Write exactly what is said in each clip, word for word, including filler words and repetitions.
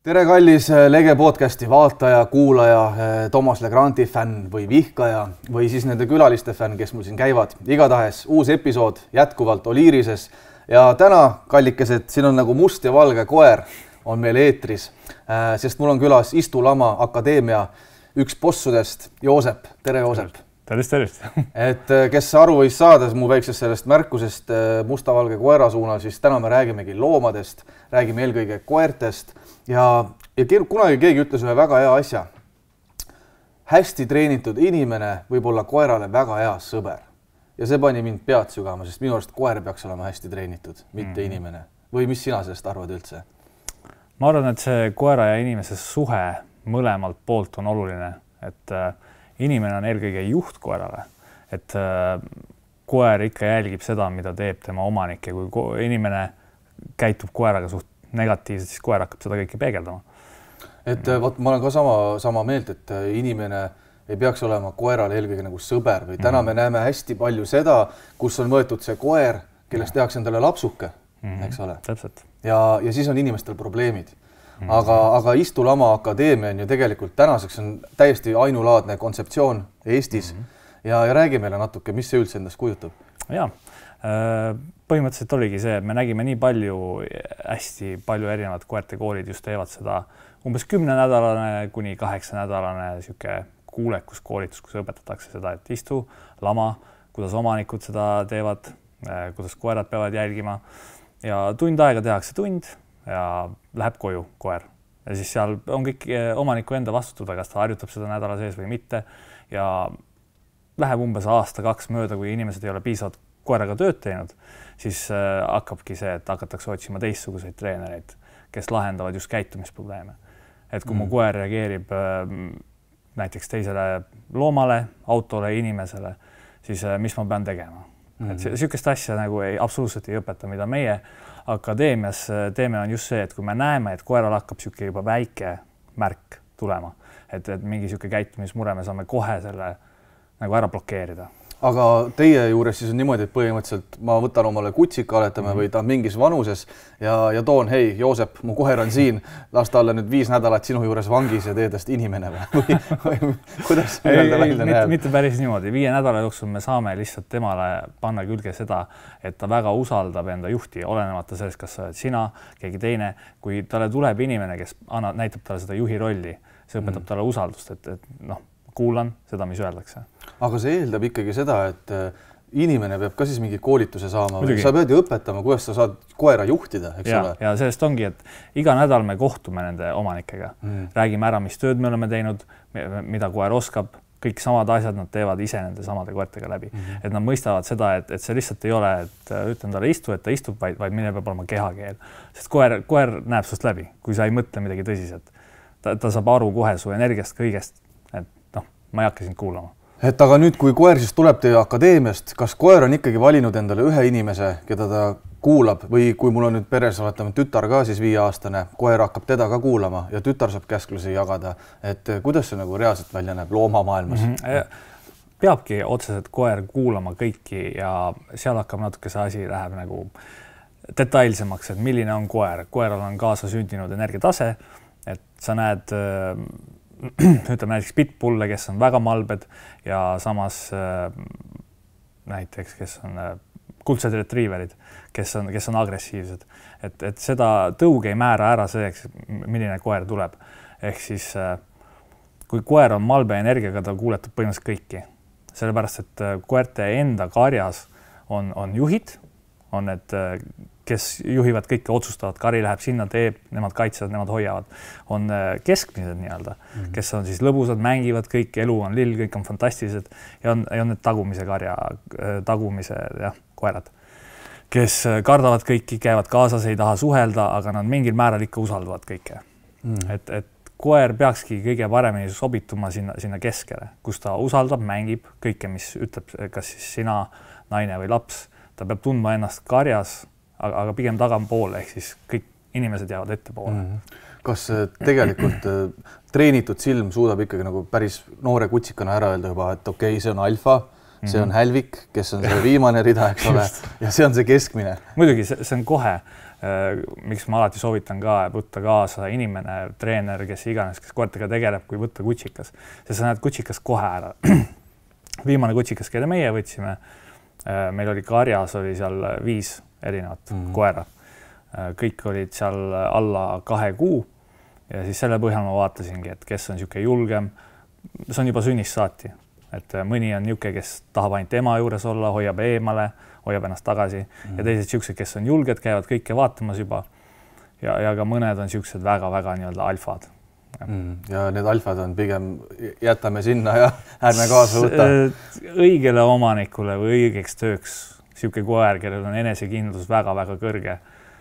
Tere kallis Lege podcasti vaataja, kuulaja, Thomas Legranti fänn või vihkaja või siis nende külaliste fänn, kes mul siin käivad. Igatahes uus episood jätkuvalt Oliirises ja täna, kallikesed, siin on nagu must ja valge koer on meil eetris, sest mul on külas Istu Lama Akadeemia üks bossudest, Joosep. Tere, Joosep. Tervist, tervist. Et kes aru võis saada mu väiksest sellest märkusest musta-valge koera suunal, siis täna me räägimegi loomadest, räägime eelkõige koertest ja, ja kunagi keegi ütles ühe väga hea asja. Hästi treenitud inimene võib olla koerale väga hea sõber. Ja see pani mind pead sügama, sest minu arust koer peaks olema hästi treenitud, mitte mm. inimene. Või mis sina sellest arvad üldse? Ma arvan, et see koera ja inimese suhe mõlemalt poolt on oluline, et inimene on eelkõige juht koerale, et koer ikka jälgib seda, mida teeb tema omanik ja kui inimene käitub koeraga suht negatiivselt, siis koer hakkab seda kõike peegeldama. Et võt, ma olen ka sama, sama meelt, et inimene ei peaks olema koerale eelkõige nagu sõber või täna me näeme hästi palju seda, kus on võetud see koer, kellest tehakse endale lapsuke, eks ole. Täpselt. Ja, ja siis on inimestel probleemid. Aga, aga Istu Lama Akadeemia on ju tegelikult tänaseks on täiesti ainulaadne kontseptsioon Eestis mm -hmm. ja, ja räägi meile natuke, mis see üldse endast kujutab? Ja, põhimõtteliselt oligi see, et me nägime nii palju, hästi palju erinevad koerte koolid just teevad seda umbes kümnenädalane kuni kaheksanädalane siuke kuulekuskoolitus, kus õpetatakse seda, et istu, lama, kuidas omanikud seda teevad, kuidas koerad peavad jälgima ja tund aega tehakse tund ja läheb koju koer. Ja siis seal on kõik omaniku enda vastutada, kas ta harjutab seda nädala sees või mitte. Ja läheb umbes aasta kaks mööda, kui inimesed ei ole piisavalt koeraga tööd teinud, siis hakkabki see, et hakatakse otsima teistsuguseid treenereid, kes lahendavad just käitumisprobleeme. Et kui mu koer reageerib näiteks teisele loomale, autole, inimesele, siis mis ma pean tegema? Et sihukest asja nagu ei, absoluutselt ei õpeta, mida meie akadeemias teeme on just see, et kui me näeme, et koeral hakkab siuke juba väike märk tulema, et, et mingi siuke käitumismure, me saame kohe selle nagu ära blokeerida. Aga teie juures siis on niimoodi, et põhimõtteliselt ma võtan omale kutsika, oletame, mm -hmm. või ta on mingis vanuses ja, ja toon, hei, Joosep, mu koer on siin, las ta olla nüüd viis nädalat sinu juures vangis ja teedest inimene või, või kuidas ei, ei, välja näeb? Mitte päris niimoodi. Viie nädala jooksul me saame lihtsalt temale panna külge seda, et ta väga usaldab enda juhti, olenemata sellest, kas sa oled sina, keegi teine. Kui talle tuleb inimene, kes anna, näitab talle seda juhi rolli, see õpetab mm -hmm. talle usaldust, et, et noh, kuulan seda, mis öeldakse. Aga see eeldab ikkagi seda, et inimene peab ka siis mingi koolituse saama. Või sa pead ju õpetama, kuidas sa saad koera juhtida, eks ja, ole? Ja sellest ongi, et iga nädal me kohtume nende omanikega. Mm. Räägime ära, mis tööd me oleme teinud, mida koer oskab. Kõik samad asjad nad teevad ise nende samade koertega läbi. Mm -hmm. Et nad mõistavad seda, et, et see lihtsalt ei ole, et ütlen talle istu, et ta istub, vaid, vaid mille peab olema kehakeel. Sest koer, koer näeb sust läbi, kui sa ei mõtle midagi tõsiselt. Ta, ta saab aru kohe su energiast kõigest. Ma ei hakka sind kuulama. Et aga nüüd, kui koer siis tuleb teie akadeemiast, kas koer on ikkagi valinud endale ühe inimese, keda ta kuulab või kui mul on nüüd peres oletame tütar ka siis viieaastane, koer hakkab teda ka kuulama ja tütar saab käsklusi jagada, et kuidas see nagu reaalselt välja näeb loomamaailmas? Mm -hmm. Peabki otseselt koer kuulama kõiki ja seal hakkab natuke see asi läheb nagu detailsemaks, et milline on koer. Koeral on kaasasündinud energiatase, et sa näed ütleme näiteks pitbulle, kes on väga malbed ja samas äh, näiteks, kes on äh, kuldsed retriiverid, kes on, kes on agressiivsed. Et, et seda tõuge ei määra ära selleks, milline koer tuleb. Ehk siis äh, kui koer on malbe energiaga, ta kuuletab põhimõtteliselt kõiki. Sellepärast, et äh, koerte enda karjas on, on juhid, on need äh, kes juhivad kõike, otsustavad, kari läheb sinna, teeb, nemad kaitsevad, nemad hoiavad. On keskmised nii-öelda, mm -hmm. kes on siis lõbusad, mängivad kõik, elu on lill, kõik on fantastilised ja on, ja on need tagumise karja, tagumise jah, koerad, kes kardavad kõiki, käivad kaasas, ei taha suhelda, aga nad mingil määral ikka usaldavad kõike. Mm -hmm. et, et koer peakski kõige paremini sobituma sinna, sinna keskele, kus ta usaldab, mängib kõike, mis ütleb, kas siis sina, naine või laps, ta peab tundma ennast karjas, aga pigem tagampoole, ehk siis kõik inimesed jäävad ettepoole. Mm -hmm. Kas tegelikult treenitud silm suudab ikkagi nagu päris noore kutsikana ära öelda juba, et okei, okay, see on alfa, see on hälvik, kes on see viimane rida, eks ole, ja see on see keskmine? Muidugi, see, see on kohe. miks ma alati soovitan ka võtta kaasa inimene, treener, kes iganes, kes koertega tegeleb, kui võtta kutsikas. Sest sa näed kutsikas kohe ära. Viimane kutsikas, kelle meie võtsime, meil oli karjas, oli seal viis erinevat mm-hmm. koera. Kõik olid seal alla kahe kuu ja siis selle põhjal ma vaatasingi, et kes on niisugune julgem. See on juba sünnist saati. Et mõni on niuke, kes tahab ainult ema juures olla, hoiab eemale, hoiab ennast tagasi mm. ja teised siuksed, kes on julged, käivad kõike vaatamas juba ja, ja ka mõned on siuksed väga-väga nii-öelda alfad. Mm. Ja need alfad on pigem jätame sinna ja ärme kaasa võtta. Õigele omanikule või õigeks tööks siuke koer, kellel on enesekindlus väga-väga kõrge.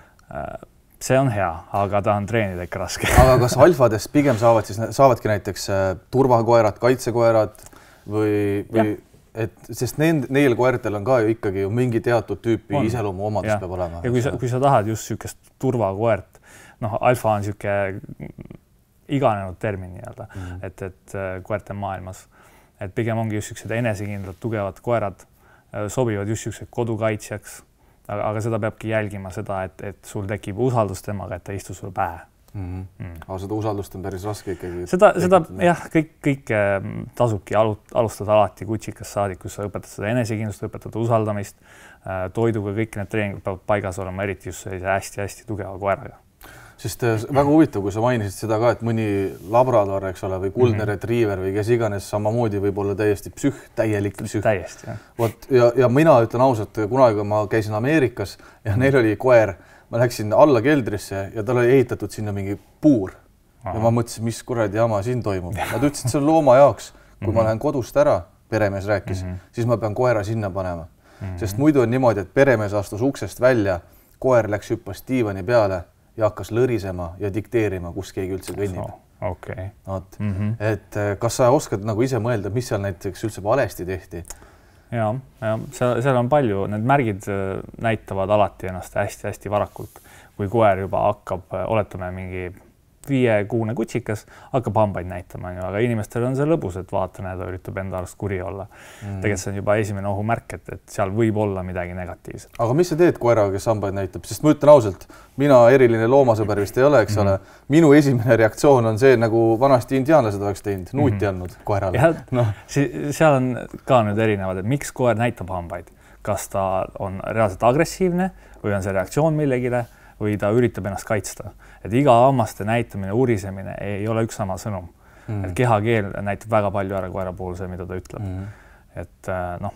See on hea, aga ta on treenida ikka raske. Aga kas alfadest pigem saavad siis, saavadki näiteks turvakoerad, kaitsekoerad või, või et, sest need, neil koertel on ka ju ikkagi ju mingi teatud tüüpi on. Iseloomu omadus peab olema. Ja kui sa, kui sa tahad just niisugust turvakoert, noh, alfa on niisugune iganenud termin nii-öelda, mm. et, et koerte maailmas, et pigem ongi just niisugused enesekindlad, tugevad koerad sobivad just niisugused kodukaitsjaks, aga, aga seda peabki jälgima seda, et, et sul tekib usaldus temaga, et ta istus sul pähe. Mm-hmm. Mm. Aga seda usaldust on päris raske ikkagi. Seda, seda jah, kõik, kõik tasubki alustada alati kutsikas saadik, kus sa õpetad seda enesekindlust, õpetad usaldamist, toiduga kõik need treeningud peavad paigas olema, eriti just sellise hästi-hästi tugeva koeraga. Sest väga huvitav, kui sa mainisid seda ka, et mõni labrador, eks ole, või kuldne mm-hmm. retriiver või kes iganes samamoodi võib olla täiesti psüh, täielik psüh. Täiesti, jah. Vot, ja, ja mina ütlen ausalt, kunagi ma käisin Ameerikas ja neil oli koer, ma läksin alla keldrisse ja tal oli ehitatud sinna mingi puur. Aha. Ja ma mõtlesin, mis kuradi jama siin toimub. Nad ütlesid, see on looma jaoks. Kui mm-hmm. ma lähen kodust ära, peremees rääkis, mm-hmm. siis ma pean koera sinna panema. Mm-hmm. Sest muidu on niimoodi, et peremees astus uksest välja, koer läks hüppas diivani peale ja hakkas lõrisema ja dikteerima, kus keegi üldse kõnnib. So, okay. Oot. Mm-hmm. Et kas sa oskad nagu ise mõelda, mis seal näiteks üldse valesti tehti? Ja, ja seal, seal on palju, need märgid näitavad alati ennast hästi-hästi varakult, kui koer juba hakkab, oletame mingi viiekuune kutsikas, hakkab hambaid näitama, aga inimestel on see lõbus, et vaata, näeda üritab enda arust kuri olla. Mm. Tegelikult see on juba esimene ohumärk, et, et seal võib olla midagi negatiivset. Aga mis sa teed koeraga, kes hambaid näitab? Sest ma ütlen ausalt, mina eriline loomasõber vist ei ole, eks ole. Mm. Minu esimene reaktsioon on see, nagu vanasti indiaanlased oleks teinud, nuuti mm. andnud koerale. Ja, no. Seal on ka nüüd erinevad, et miks koer näitab hambaid? Kas ta on reaalselt agressiivne või on see reaktsioon millegile või ta üritab ennast kaitsta? Et iga hammaste näitamine, urisemine ei ole üks sama sõnum. Mm. Et kehakeel näitab väga palju ära koera puhul see, mida ta ütleb. Mm. Et noh,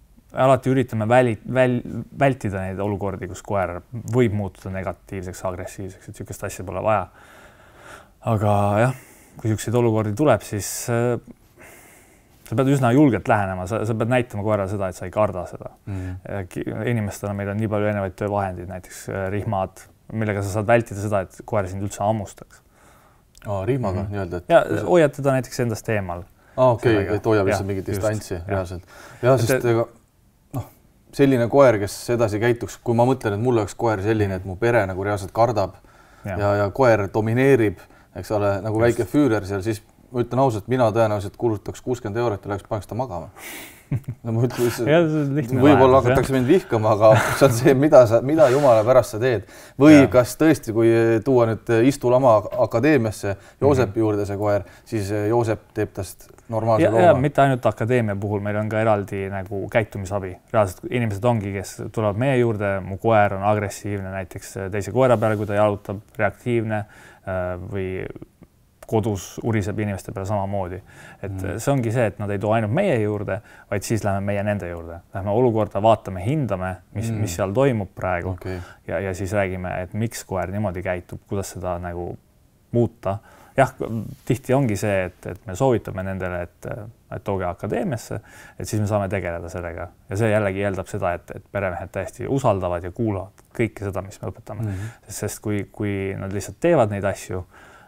alati üritame väli, väl, vältida neid olukordi, kus koer võib muutuda negatiivseks, agressiivseks, et niisugust asja pole vaja. Aga jah, kui niisuguseid olukordi tuleb, siis sa pead üsna julgelt lähenema, sa, sa pead näitama koerale seda, et sa ei karda seda. Mm. Inimestena meil on nii palju erinevaid töövahendid, näiteks rihmad, millega sa saad vältida seda, et koer sind üldse ammustaks. Aa, rihmaga mm. nii-öelda. Ja hoiad teda näiteks endast eemal. Aa, okei, okay, et hoiab lihtsalt mingit distantsi reaalselt. Ja, sest ega, noh, selline koer, kes edasi käituks, kui ma mõtlen, et mul oleks koer selline, et mu pere nagu reaalselt kardab ja, ja, ja koer domineerib, eks ole, nagu just. Väike füürer seal, siis ma ütlen ausalt, mina tõenäoliselt kulutaks kuuskümmend eurot ja läheks paneks ta magama. No, ma ütlen, võib-olla hakatakse mind vihkama, aga see on see, mida, sa, mida jumala pärast sa teed. Või ja. Kas tõesti, kui tuua nüüd Istulama akadeemiasse Joosepi mm-hmm. juurde see koer, siis Joosep teeb tast normaalse ja, looma. Ja mitte ainult akadeemia puhul, meil on ka eraldi nagu käitumisabi. Reaalselt inimesed ongi, kes tulevad meie juurde, mu koer on agressiivne näiteks teise koera peale, kui ta jalutab, reaktiivne või kodus uriseb inimeste peale samamoodi. Et mm. see ongi see, et nad ei too ainult meie juurde, vaid siis lähme meie nende juurde. Lähme olukorda, vaatame, hindame, mis, mm. mis seal toimub praegu okay. ja, ja siis räägime, et miks koer niimoodi käitub, kuidas seda nagu muuta. Jah, tihti ongi see, et, et me soovitame nendele, et, et tooge akadeemiasse, et siis me saame tegeleda sellega. Ja see jällegi eeldab seda, et, et peremehed täiesti usaldavad ja kuulavad kõike seda, mis me õpetame. Mm. Sest kui, kui nad lihtsalt teevad neid asju,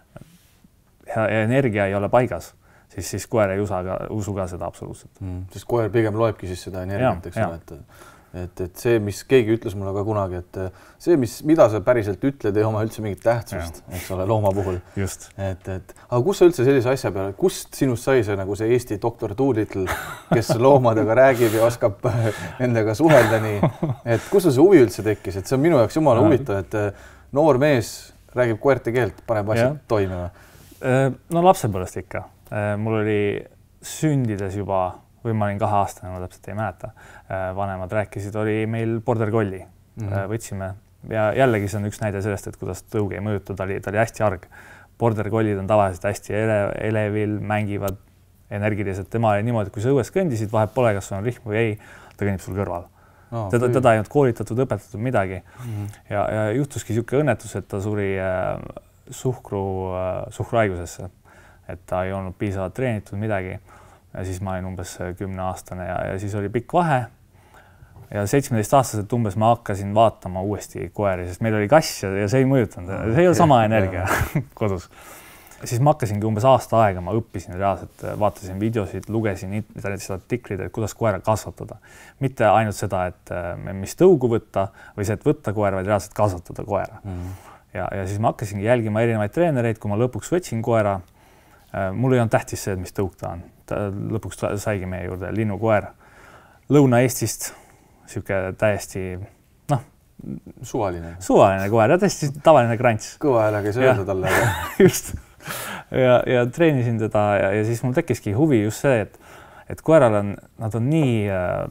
ja energia ei ole paigas, siis, siis koer ei usa ka, usu ka seda absoluutselt. Mm, sest koer pigem loebki siis seda energiat, eks ole, et et, et see, mis keegi ütles mulle ka kunagi, et see, mis, mida sa päriselt ütled, ei oma üldse mingit tähtsust, eks ole, looma puhul. Just. Et, et, aga kus sa üldse sellise asja peale, kust sinust sai see nagu see Eesti doktor Doolittle, kes loomadega räägib ja oskab nendega suhelda nii, et kus sul see huvi üldse tekkis, et see on minu jaoks jumala huvitav, et noor mees räägib koerte keelt, paneb asjad ja. Toimima. No lapsepõlvest ikka. Mul oli sündides juba, või ma olin kahe aastane, ma täpselt ei mäleta, vanemad rääkisid, oli meil border collie, mm-hmm. võtsime ja jällegi see on üks näide sellest, et kuidas tõuge ei mõjuta, ta oli, ta oli hästi arg. Border collied on tavaliselt hästi ele, elevil, mängivad energiliselt, tema oli niimoodi, et kui sa õues kõndisid, vahet pole, kas on rihm või ei, ta kõnnib sul kõrval. No, teda, teda ei olnud koolitatud, õpetatud midagi mm-hmm. ja, ja juhtuski niisugune õnnetus, et ta suri äh, suhkru, äh, suhkruhaigusesse, et ta ei olnud piisavalt treenitud midagi. Ja siis ma olin umbes kümne aastane ja, ja siis oli pikk vahe ja seitsmeteist aastaselt umbes ma hakkasin vaatama uuesti koeri, sest meil oli kass ja, ja see ei mõjutanud, see ei ole sama energia kodus. Siis ma hakkasingi umbes aasta aega, ma õppisin reaalselt, vaatasin videosid, lugesin internetis artiklid, et kuidas koera kasvatada. Mitte ainult seda, et mis tõugu võtta või see, et võtta koera, vaid reaalselt kasvatada koera. Mm. Ja, ja siis ma hakkasingi jälgima erinevaid treenereid, kui ma lõpuks võtsin koera. Mul ei olnud tähtis see, mis tõuk ta on. Ta lõpuks saigi meie juurde linnukoer Lõuna-Eestist, siuke täiesti, noh, suvaline. Suvaline koer ja täiesti tavaline krants. Kõva häälega ei saa öelda talle. Just. Ja, ja treenisin teda ja, ja siis mul tekkiski huvi just see, et, et koeral on, nad on nii äh,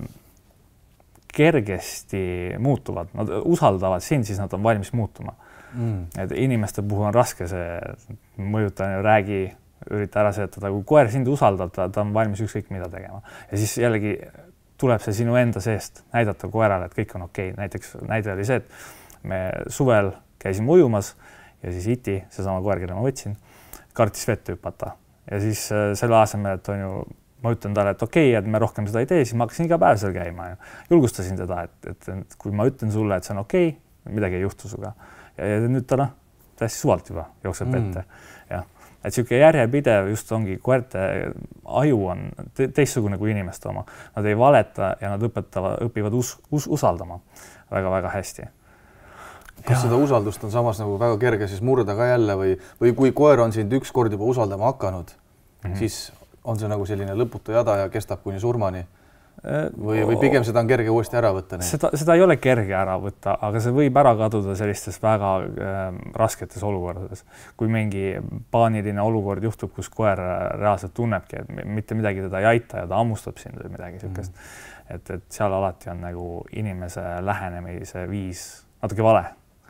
kergesti muutuvad, nad usaldavad sind, siis nad on valmis muutuma. Mm. Et inimeste puhul on raske see mõjuta, räägi, ürita ära seletada, kui koer sind usaldab, ta, ta on valmis ükskõik mida tegema. Ja siis jällegi tuleb see sinu enda seest näidata koerale, et kõik on okei. Näiteks näide oli see, et me suvel käisime ujumas ja siis Iti, seesama koer, kelle ma võtsin, kartis vett hüpata. Ja siis selle asemel, et on ju, ma ütlen talle, et okei, et me rohkem seda ei tee, siis ma hakkasin iga päev seal käima ja julgustasin teda, et, et, et kui ma ütlen sulle, et see on okei, midagi ei juhtu suga. Ja, ja nüüd ta noh, täiesti suvalt juba jookseb mm. ette. Ja. Et siuke järjepidev just ongi, koerte aju on te teistsugune kui inimeste oma. Nad ei valeta ja nad õpetavad, õpivad us us usaldama väga-väga hästi. Kas ja. Seda usaldust on samas nagu väga kerge siis murda ka jälle või, või kui koer on sind üks kord juba usaldama hakanud, mm-hmm. siis on see nagu selline lõputu jada ja kestab kuni surmani? Või, või pigem seda on kerge uuesti ära võtta? Seda, seda ei ole kerge ära võtta, aga see võib ära kaduda sellistes väga äh, rasketes olukordades. Kui mingi paaniline olukord juhtub, kus koer reaalselt tunnebki, et mitte midagi teda ei aita ja ta ammustab sind või midagi sellist. Mm. Et, et seal alati on nagu inimese lähenemise viis natuke vale.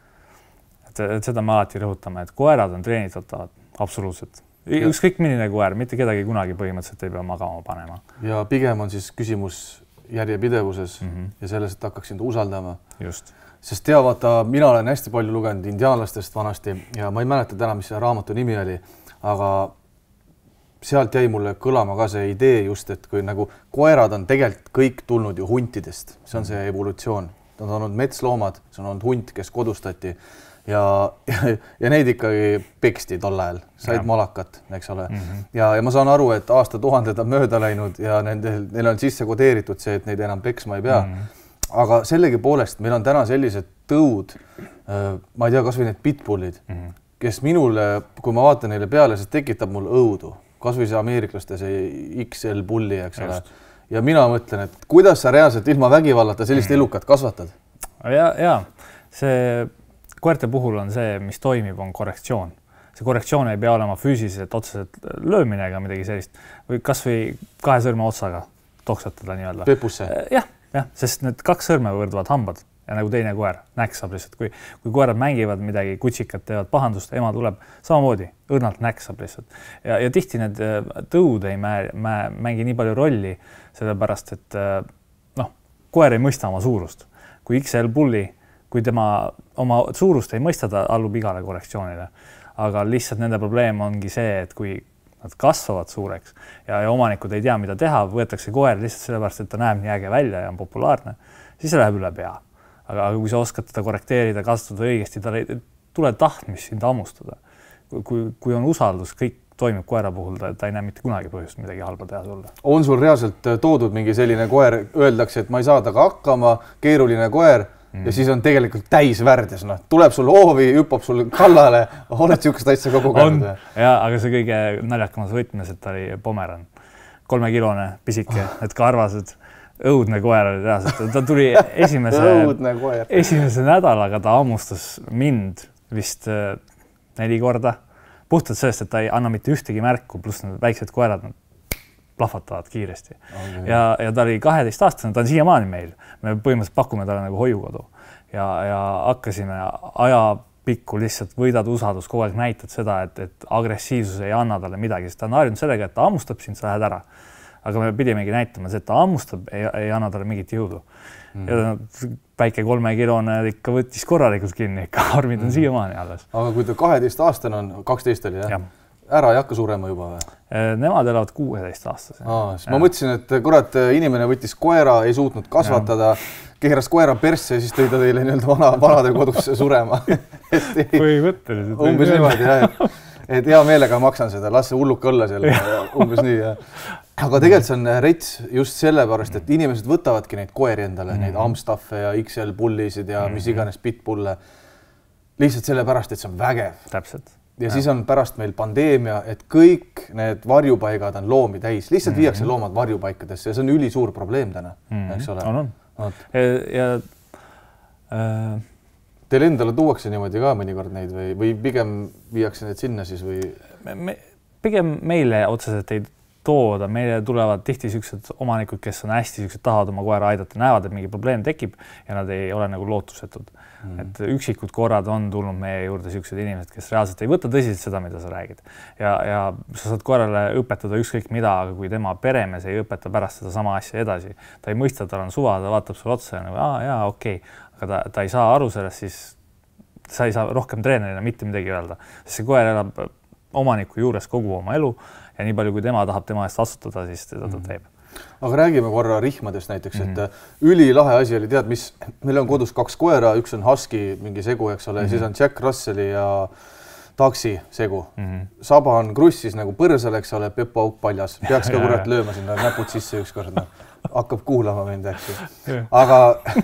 Et, et seda me alati rõhutame, et koerad on treenitatavad absoluutselt. Ükskõik milline koer, mitte kedagi kunagi põhimõtteliselt ei pea magama panema. Ja pigem on siis küsimus järjepidevuses mm -hmm. ja selles, et hakkaks sind usaldama. Just. Sest tea, vaata, mina olen hästi palju lugenud indiaanlastest vanasti ja ma ei mäleta täna, mis see raamatu nimi oli, aga sealt jäi mulle kõlama ka see idee just, et kui nagu koerad on tegelikult kõik tulnud ju huntidest, see on see evolutsioon. Nad on olnud metsloomad, see on olnud hunt, kes kodustati. Ja, ja, ja neid ikkagi peksti tol ajal, said ja. Malakat, eks ole. Mm -hmm. ja, ja ma saan aru, et aasta tuhanded on mööda läinud ja nendel, neil on sisse kodeeritud see, et neid enam peksma ei pea. Mm -hmm. Aga sellegi poolest meil on täna sellised tõud, ma ei tea, kas või need pitbullid, mm -hmm. kes minule, kui ma vaatan neile peale, siis tekitab mul õudu. Kas või see ameeriklaste see X L bulli, eks ole. Just. Ja mina mõtlen, et kuidas sa reaalselt ilma vägivallata sellist mm -hmm. elukat kasvatad? Ja, ja see... Koerte puhul on see, mis toimib, on korrektsioon. See korrektsioon ei pea olema füüsiliselt otseselt löömine ega midagi sellist või kas või kahe sõrme otsaga toksatada nii-öelda. Pepusse? Jah, jah, sest need kaks sõrme võrduvad hambad ja nagu teine koer näksab lihtsalt. Kui, kui koerad mängivad midagi, kutsikad teevad pahandust, ema tuleb samamoodi, õrnalt näksab lihtsalt. Ja, ja tihti need tõud ei mä, mä, mängi nii palju rolli, sellepärast et noh, koer ei mõista oma suurust. Kui X L bulli kui tema oma suurust ei mõista, ta allub igale korrektsioonile. Aga lihtsalt nende probleem ongi see, et kui nad kasvavad suureks ja, ja omanikud ei tea, mida teha, võetakse koer lihtsalt sellepärast, et ta näeb nii äge välja ja on populaarne, siis see läheb üle pea. Aga, aga kui sa oskad teda korrekteerida, kasutada õigesti, ta ei tule tahtmist sind ammustada. Kui, kui on usaldus, kõik toimib koera puhul, ta, ta ei näe mitte kunagi põhjust midagi halba teha sulle. On sul reaalselt toodud mingi selline koer, öeldakse, et ma ei saa taga hakkama, keeruline koer mm. ja siis on tegelikult täis värdjas, noh, tuleb sul hoovi, hüppab sul kallale, oled siukest asja kogu käinud? Ja, aga see kõige naljakamas võtmes, et ta oli Pomeran, kolmekilone, pisike, et karvased, õudne koer oli reaalselt. Ta tuli esimese, esimese nädalaga, ta hammustas mind vist neli korda. Puhtalt sellest, et ta ei anna mitte ühtegi märku, pluss need väiksed koerad plahvatavad kiiresti. Okay. Ja, ja ta oli kaheteist aastane, ta on siiamaani meil. Me põhimõtteliselt pakume talle nagu hoiukodu ja, ja hakkasime ajapikku lihtsalt võidad usaldus, kogu aeg näitad seda, et, et agressiivsus ei anna talle midagi, sest ta on harjunud sellega, et ta hammustab sind, sa lähed ära. Aga me pidimegi näitama, et ta hammustab, ei, ei anna talle mingit jõudu. Mm. Ja väike kolmekilone ikka võttis korralikult kinni, ikka armid on mm. siiamaani alles. Aga kui ta kaheteist aastane on, kaksteist oli, jah? Ja. Ära ei hakka surema juba või? Nemad elavad kuueteist aastase. Aa, siis ma mõtlesin, et kurat, inimene võttis koera, ei suutnud kasvatada, ja. Keeras koera persse ja siis tõi ta teile nii-öelda vana, vanade kodusse surema. Põhimõtteliselt. Umbes niimoodi, jah, et, et hea meelega maksan seda, las see hulluka õlle seal, umbes nii, jah. Aga tegelikult see on rets just sellepärast, et inimesed võtavadki neid koeri endale, mm-hmm. neid Amstaffe ja X L pullisid ja mm-hmm. mis iganes pitbulle lihtsalt sellepärast, et see on vägev. Täpselt. Ja, ja siis on pärast meil pandeemia, et kõik need varjupaigad on loomi täis. Lihtsalt mm-hmm. viiakse loomad varjupaikadesse ja see on ülisuur probleem täna, mm-hmm. eks ole? On, on. Ja, ja, äh... Teil endale tuuakse niimoodi ka mõnikord neid või, või pigem viiakse need sinna siis või? Me, me, pigem meile otseselt ei tooda, meile tulevad tihti sellised omanikud, kes on hästi sellised, tahavad oma koera aidata, näevad, et mingi probleem tekib ja nad ei ole nagu lootusetud. Mm. Et üksikud korrad on tulnud meie juurde sellised inimesed, kes reaalselt ei võta tõsiselt seda, mida sa räägid. Ja, ja sa saad koerale õpetada ükskõik mida, aga kui tema peremees ei õpeta pärast seda sama asja edasi, ta ei mõista, tal on suva, ta vaatab sulle otsa ja nagu, aa, jaa, okei, okay. aga ta, ta ei saa aru sellest, siis sa ei saa rohkem treenerina mitte midagi öelda. Sest see koer elab omaniku juures kogu oma elu ja nii palju, kui tema tahab tema eest vastutada, siis teda ta teeb. Aga räägime korra rihmadest näiteks, et mm-hmm. ülilahe asi oli, tead, mis, meil on kodus kaks koera, üks on Husky, mingi segu, eks ole, mm-hmm. siis on Jack Russelli ja Taxi segu. Mm-hmm. Saba on krussis nagu põrsal, eks ole, Peppo auk paljas, peaks ka kurat lööma sinna näpud sisse ükskord, no. Hakkab kuulama mind, eks. Aga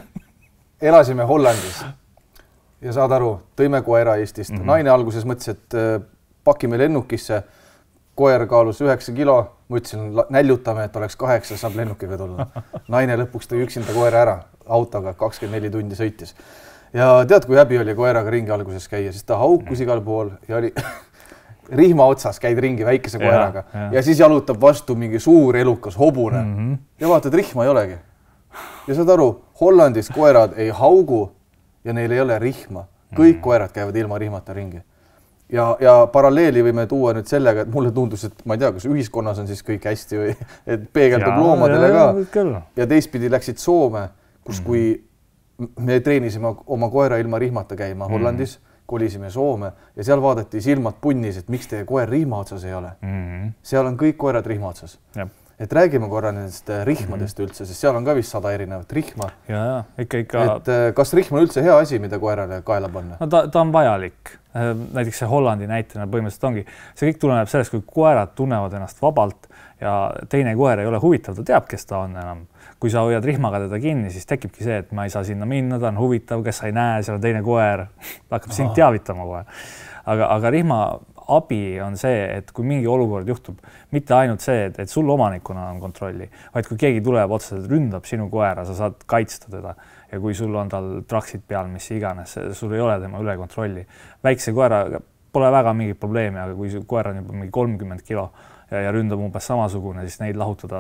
elasime Hollandis ja saad aru, tõime koera Eestist. Mm-hmm. Naine alguses mõtles, et pakime lennukisse, koer kaalus üheksa kilo, ma ütlesin, näljutame, et oleks kaheksa, saab lennukiga tulla. Naine lõpuks tõi üksinda koera ära, autoga kakskümmend neli tundi sõitis. Ja tead, kui häbi oli koeraga ringi alguses käia, siis ta haukus igal pool ja oli rihma otsas, käid ringi väikese koeraga ja, ja. ja siis jalutab vastu mingi suur elukas hobune mm-hmm. ja vaatad, rihma ei olegi. Ja saad aru, Hollandis koerad ei haugu ja neil ei ole rihma. Kõik mm-hmm. koerad käivad ilma rihmata ringi. Ja, ja paralleeli võime tuua nüüd sellega, et mulle tundus, et ma ei tea, kas ühiskonnas on siis kõik hästi või et peegeldub ja, loomadele ja, ka. Ja teistpidi läksid Soome, kus mm. kui me treenisime oma koera ilma rihmata käima Hollandis, mm. kolisime Soome ja seal vaadati silmad punnis, et miks teie koer rihma otsas ei ole. Mm. Seal on kõik koerad rihma otsas. Ja. Et räägime korra nendest rihmadest üldse, sest seal on ka vist sada erinevat rihma. Ja, ja, ikka, ikka. Et kas rihm on üldse hea asi, mida koerale kaela panna? No ta, ta on vajalik. Näiteks see Hollandi näitena põhimõtteliselt ongi. See kõik tuleneb sellest, kui koerad tunnevad ennast vabalt ja teine koer ei ole huvitav, ta teab, kes ta on enam. Kui sa hoiad rihmaga teda kinni, siis tekibki see, et ma ei saa sinna minna, ta on huvitav, kes sa ei näe, seal on teine koer, ta hakkab sind teavitama kohe. Aga, aga rihma abi on see, et kui mingi olukord juhtub, mitte ainult see, et, et sul omanikuna on kontrolli, vaid kui keegi tuleb otseselt, ründab sinu koera, sa saad kaitsta teda. Ja kui sul on tal traksid peal, mis iganes, sul ei ole tema üle kontrolli. Väikse koera pole väga mingi probleemi, aga kui koer on juba mingi kolmkümmend kilo ja, ja ründab umbes samasugune, siis neid lahutada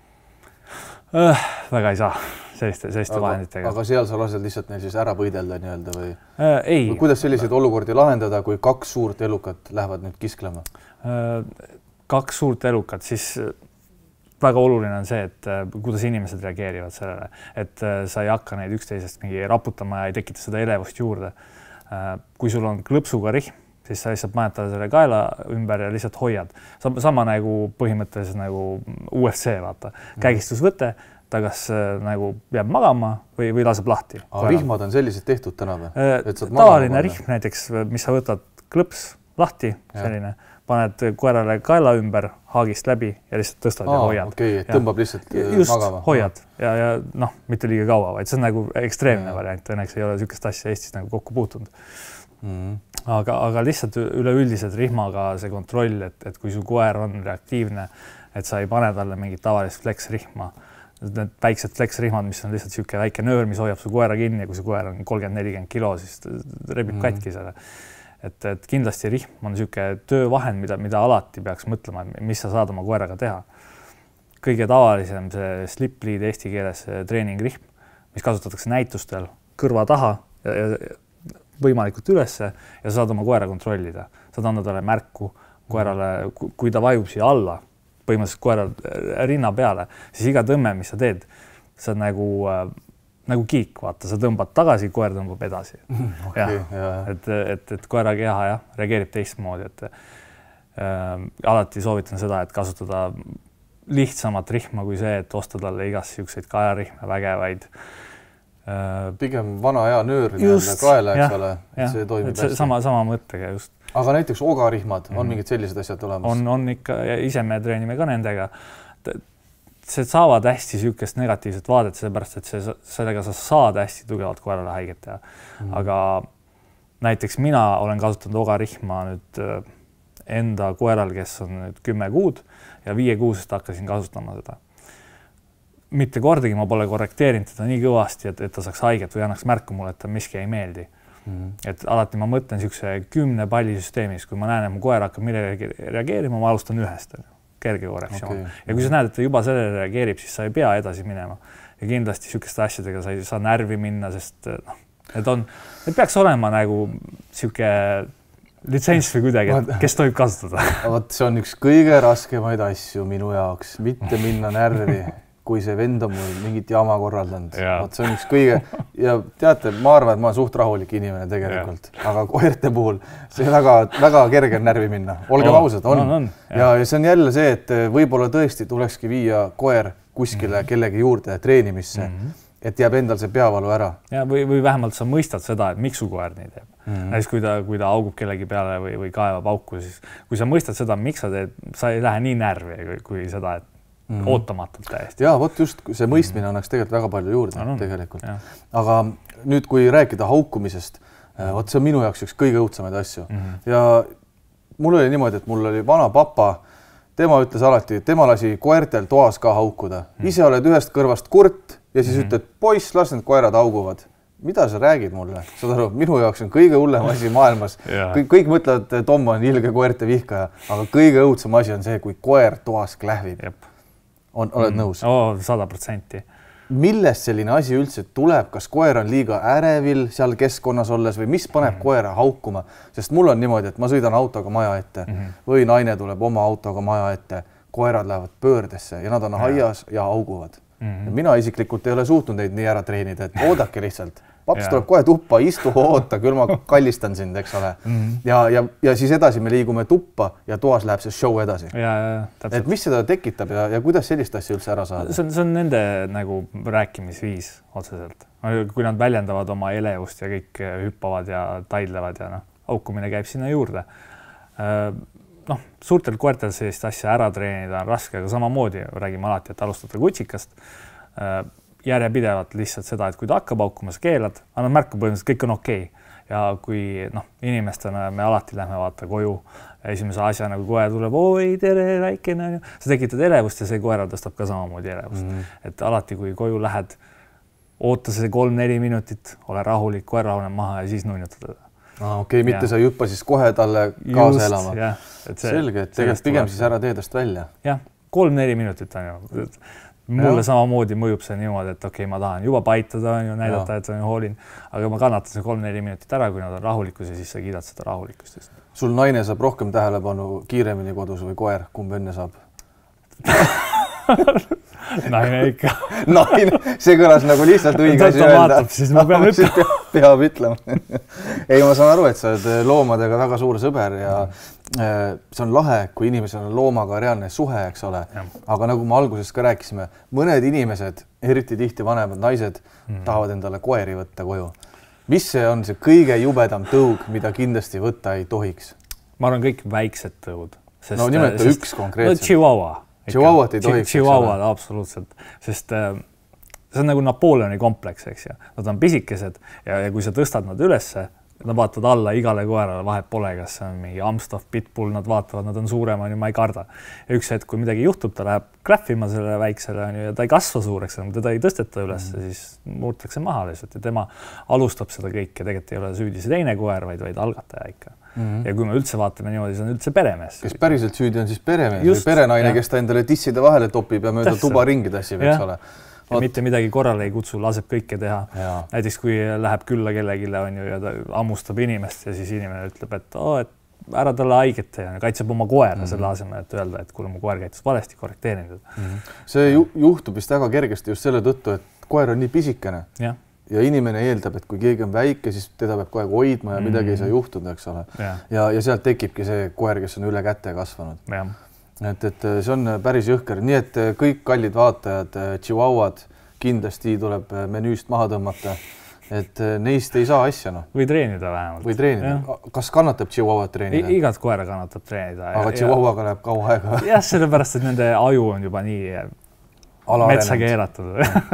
äh, väga ei saa selliste, selliste aga, vahenditega. Aga seal sa lased lihtsalt neil siis ära võidelda nii-öelda või? Äh, ei. Või kuidas selliseid olukordi lahendada, kui kaks suurt elukat lähevad nüüd kisklema? Äh, kaks suurt elukat, siis väga oluline on see, et kuidas inimesed reageerivad sellele, et sa ei hakka neid üksteisest mingi raputama ja ei tekita seda elevust juurde. Kui sul on klõpsuga rihm, siis sa lihtsalt majatad selle kaela ümber ja lihtsalt hoiad. Sama nagu põhimõtteliselt nagu U F C, vaata. Kägistusvõte, ta kas nagu jääb magama või, või laseb lahti. Aga rihmad on sellised tehtud täna või? Tavaline rihm näiteks, mis sa võtad klõps lahti, selline, paned koerale kaela ümber, haagist läbi ja lihtsalt tõstad Aa, ja hoiad. Okei, okay, tõmbab lihtsalt just, magama. hoiad ja, ja noh, mitte liiga kaua, vaid see on nagu ekstreemne ja. variant, õnneks ei ole niisugust asja Eestis nagu kokku puutunud. Mm. Aga, aga lihtsalt üleüldiselt rihmaga see kontroll, et, et kui su koer on reaktiivne, et sa ei pane talle mingit tavalist flex-rihma, need väiksed flex-rihmad, mis on lihtsalt niisugune väike nöör, mis hoiab su koera kinni ja kui su koer on kolmkümmend nelikümmend kilo, siis rebib mm. katki selle. Et, et kindlasti rihm on niisugune töövahend, mida, mida alati peaks mõtlema, mis sa saad oma koeraga teha. Kõige tavalisem see slip lead eesti keeles treeningrihm, mis kasutatakse näitustel kõrva taha ja, ja võimalikult ülesse ja sa saad oma koera kontrollida. Saad anda talle märku koerale, kui ta vajub siia alla, põhimõtteliselt koera rinna peale, siis iga tõmme, mis sa teed, sa nagu nagu kiik, vaata, sa tõmbad tagasi, koer tõmbab edasi. Okay, ja, et, et, et koera keha jah, reageerib teistmoodi, et äh, alati soovitan seda, et kasutada lihtsamat rihma kui see, et osta talle igas siukseid kajarihme vägevaid. Äh, Pigem vana hea nöör kaela, eks ole, see toimib hästi. Sama, sama mõttega just. Aga näiteks ogarihmad, on mm. mingid sellised asjad olemas? On, on ikka, ja ise me treenime ka nendega. See saavad hästi siukest negatiivset vaadet, sellepärast, et see, sellega sa saad hästi tugevalt koerale haiget teha. Mm. Aga näiteks mina olen kasutanud ogarihma nüüd enda koeral, kes on nüüd kümme kuud ja viie kuusest hakkasin kasutama seda. Mitte kordagi ma pole korrekteerinud teda nii kõvasti, et, et ta saaks haiget või annaks märku mulle, et ta miski ei meeldi. Mm. Et alati ma mõtlen siukse kümne palli süsteemis, kui ma näen, et mu koer hakkab millegi reageerima, ma alustan ühest. Kerge korrektsioon. Okay. Ja kui sa näed, et ta juba sellele reageerib, siis sa ei pea edasi minema. Ja kindlasti siukeste asjadega sa ei saa närvi minna, sest no, need on, need peaks olema nagu siuke litsents või kuidagi, kes tohib kasutada. Vaat see on üks kõige raskemaid asju minu jaoks, mitte minna närvi, kui see vend on mul mingit jama korraldanud. Vaat see on üks kõige, ja teate, ma arvan, et ma olen suht rahulik inimene tegelikult, ja. Aga koerte puhul see väga, väga kerge on närvi minna. Olgem oh, ausad, on. on, on ja. Ja see on jälle see, et võib-olla tõesti tulekski viia koer kuskile mm-hmm. kellegi juurde treenimisse, mm-hmm. et jääb endal see peavalu ära. Ja, või, või vähemalt sa mõistad seda, et miks su koer nii teeb. Mm-hmm. Näiteks kui ta, kui ta augub kellegi peale või, või kaevab auku, siis kui sa mõistad seda, miks sa teed, sa ei lähe nii närvi kui, kui seda, et Mm. ootamatult täiesti. Jaa, vot just see mõistmine annaks tegelikult väga palju juurde no, tegelikult. Ja. Aga nüüd, kui rääkida haukumisest, vot see on minu jaoks üks kõige õudsamaid asju. Mm-hmm. Ja mul oli niimoodi, et mul oli vana papa, tema ütles alati, tema lasi koertel toas ka haukuda. Mm-hmm. Ise oled ühest kõrvast kurt ja siis mm-hmm. ütled, poiss, las need koerad hauguvad. Mida sa räägid mulle? Saad aru, minu jaoks on kõige hullem asi maailmas. kõik, kõik mõtlevad, et Tom on ilge koerte vihkaja, aga kõige õudsam asi on see, kui koer toas klähvib. Jep. On, oled nõus? Oo, sada protsenti. Millest selline asi üldse tuleb? Kas koer on liiga ärevil seal keskkonnas olles või mis paneb mm-hmm. koera haukuma? Sest mul on niimoodi, et ma sõidan autoga maja ette mm-hmm. või naine tuleb oma autoga maja ette, koerad lähevad pöördesse ja nad on haias ja hauguvad. Mm-hmm. Ja mina isiklikult ei ole suutnud neid nii ära treenida, et oodake lihtsalt. Paps tuleb kohe tuppa, istu, oota, küll ma kallistan sind, eks ole. Mm-hmm. Ja, ja, ja siis edasi me liigume tuppa ja toas läheb see show edasi. Ja, ja, et mis seda tekitab ja, ja kuidas sellist asja üldse ära saada? See on, see on nende nagu rääkimisviis otseselt. Kui nad väljendavad oma elevust ja kõik hüppavad ja taidlevad ja noh, aukumine käib sinna juurde. Noh, suurtel koertel sellist asja ära treenida on raske, aga samamoodi räägime alati, et alustada kutsikast. Järjepidevalt lihtsalt seda, et kui ta hakkab aukuma, sa keelad, annad märku põhimõtteliselt, kõik on okei. Ja kui noh, inimestena me alati lähme vaata koju, esimese asjana, kui koer tuleb, oi, tere, väikene, sa tekitad elevust ja see koera tõstab ka samamoodi elevust. Mm-hmm. Et alati, kui koju lähed, oota see kolm-neli minutit, ole rahulik, koer rahuneb maha ja siis nunnuta teda. Ah, okei, okay, mitte ja. Sa ei hüppa siis kohe talle kaasa Just, elama. Ja, et see, Selge, et tegelikult pigem tuleb. Siis ära teedest välja. Jah, kolm-neli minutit on ju. Mulle ja. Samamoodi mõjub see niimoodi, et okei, okay, ma tahan juba paitada, on ju, näidata, ja. Et on ju hoolin, aga ma kannatan see kolm-neli minutit ära, kui nad on rahulikus ja siis sa kiidad seda rahulikkust. Sul naine saab rohkem tähelepanu kiiremini kodus või koer, kumb enne saab? Naine ikka. Naine, see kõlas nagu lihtsalt õige asi öelda. Vaatab, siis ma pean ütlema. Peab ütlema. Ei, ma saan aru, et sa oled loomadega väga suur sõber ja see on lahe, kui inimesel on loomaga reaalne suhe, eks ole. Ja. Aga nagu ma alguses ka rääkisime, mõned inimesed, eriti tihti vanemad naised, mm. tahavad endale koeri võtta koju. Mis see on see kõige jubedam tõug, mida kindlasti võtta ei tohiks? ma arvan kõik väiksed tõud. Sest, no nimeta sest, üks konkreetselt. No Chihuahua. Chihuahuat ei tohiks. Chihuahuad, absoluutselt. Sest äh, see on nagu Napoleoni kompleks, eks ju. Nad on pisikesed ja, ja kui sa tõstad nad ülesse, nad vaatavad alla igale koerale, vahet pole, kas see on mingi Amstaff, Pitbull, nad vaatavad, nad on suurema, ma ei karda. Ja üks hetk, kui midagi juhtub, ta läheb klähvima selle väiksele ja ta ei kasva suureks, teda ei tõsteta üles, mm. siis murtakse maha lihtsalt ja tema alustab seda kõike, tegelikult ei ole süüdi see teine koer, vaid, vaid algataja ikka. Mm -hmm. Ja kui me üldse vaatame niimoodi, see on üldse peremees. Kes päriselt süüdi on siis peremees Just, või perenaine, ja. kes ta endale tisside vahele topib ja mööda Täpselt. tuba ringi tassib, eks ole. Ja mitte midagi korrale ei kutsu, laseb kõike teha. Ja. Näiteks kui läheb külla kellegile on ju ja ta ammustab inimest ja siis inimene ütleb, et, oh, et ära talle haiget teha ja kaitseb oma koera mm -hmm. selle asemel, et öelda, et kuule mu koer käitus valesti, korrekteerinud. Mm -hmm. See ju, juhtub vist väga kergesti just selle tõttu, et koer on nii pisikene. Ja. Ja inimene eeldab, et kui keegi on väike, siis teda peab kogu aeg hoidma ja mm -hmm. midagi ei saa juhtuda, eks ole. Ja, ja, ja sealt tekibki see koer, kes on üle käte kasvanud. Ja. Et, et see on päris jõhker. Nii et kõik kallid vaatajad, Chihuahuad kindlasti tuleb menüüst maha tõmmata, et neist ei saa asja. No. Või treenida vähemalt. Või treenida. Ja. Kas kannatab Chihuahuat treenida? I igat koera kannatab treenida. Aga ja, Chihuahuaga läheb kaua aega. Jah, sellepärast, et nende aju on juba nii metsa keeratud.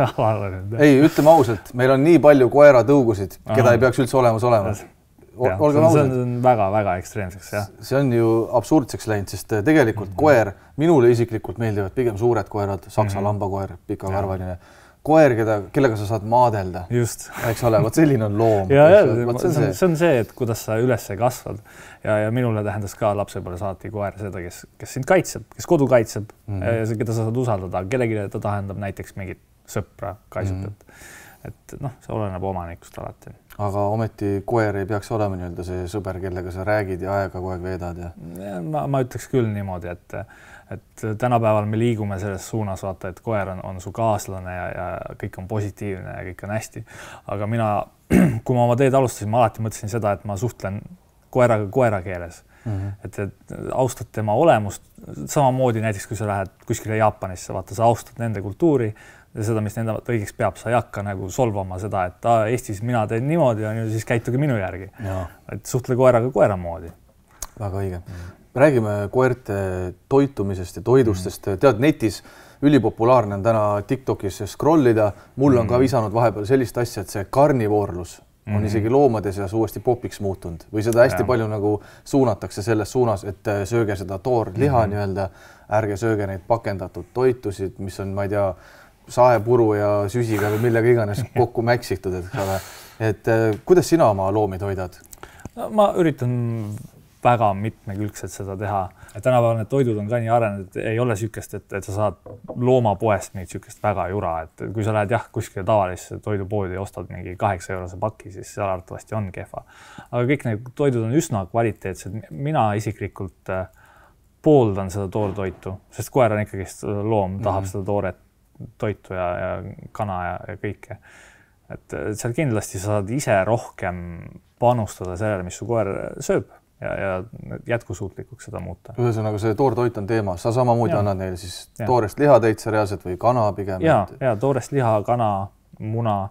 Ei, ütleme ausalt, meil on nii palju koeratõugusid, keda ei peaks üldse olemas olema. Ja, see on, see on väga, väga ekstreemseks. Jah. See on ju absurdseks läinud, sest tegelikult mm -hmm. koer, minule isiklikult meeldivad pigem suured koerad, saksa mm -hmm. lambakoer, pikakarvaline. Koer, keda, kellega sa saad maadelda. Just. Eks ole, võt selline on loom. Ja, ja, see, on see. see on see, et kuidas sa üles kasvad. Ja, ja minule tähendas ka lapsepõlves saati koer seda, kes, kes sind kaitseb, kes kodu kaitseb mm -hmm. ja see, keda sa saad usaldada. Kellegile ta tähendab näiteks mingit sõpra kaisutat. Mm -hmm. Et noh, see oleneb omanikust alati. Aga ometi koer ei peaks olema nii-öelda see sõber, kellega sa räägid ja aega kogu aeg veedad. Ja... Ja, ma, ma ütleks küll niimoodi, et et tänapäeval me liigume selles suunas, vaata, et koer on, on su kaaslane ja, ja kõik on positiivne ja kõik on hästi. Aga mina, kui ma oma teed alustasin, ma alati mõtlesin seda, et ma suhtlen koeraga koera keeles. Mm -hmm. et, et austad tema olemust. Samamoodi näiteks, kui sa lähed kuskile Jaapanisse, vaata, sa austad nende kultuuri ja seda, mis nende õigeks peab, sa ei hakka nagu solvama seda, et ta, Eestis mina teen niimoodi, on ju, siis käituge minu järgi. Ja. Et suhtle koeraga koera moodi. Väga õige. Mm. Räägime koerte toitumisest ja toidustest. Mm. Tead, netis ülipopulaarne on täna TikTokis scrollida. Mul on mm. ka visanud vahepeal sellist asja, et see karnivoorlus mm. on isegi loomade seas uuesti popiks muutunud. Või seda hästi ja. palju nagu suunatakse selles suunas, et sööge seda toorliha mm. nii-öelda, ärge sööge neid pakendatud toitusid, mis on, ma ei tea, saepuru ja süsiga või millega iganes kokku mäksitud. Et, et kuidas sina oma loomi toidad? No, ma üritan väga mitmekülgselt seda teha. Tänapäeval need toidud on ka nii arenenud, et ei ole sükest, et, et sa saad loomapoest mingit sükest väga jura. Et kui sa lähed jah, kuskile tavalisse toidupoodi ja ostad mingi kaheksa eurose pakki, siis seal arvatavasti on kehva. Aga kõik need toidud on üsna kvaliteetsed. Mina isiklikult pooldan seda toortoitu, sest koer on ikkagi loom, tahab mm-hmm. seda tooret toitu ja, ja kana ja, ja kõike. Et, et seal kindlasti saad ise rohkem panustada sellele, mis su koer sööb. Ja, ja jätkusuutlikuks seda muuta. Ühesõnaga see toortoit on teema. Sa samamoodi ja. annad neile siis ja. toorest lihatäitsa reaalselt või kana pigem? Ja, et... ja toorest liha, kana, muna,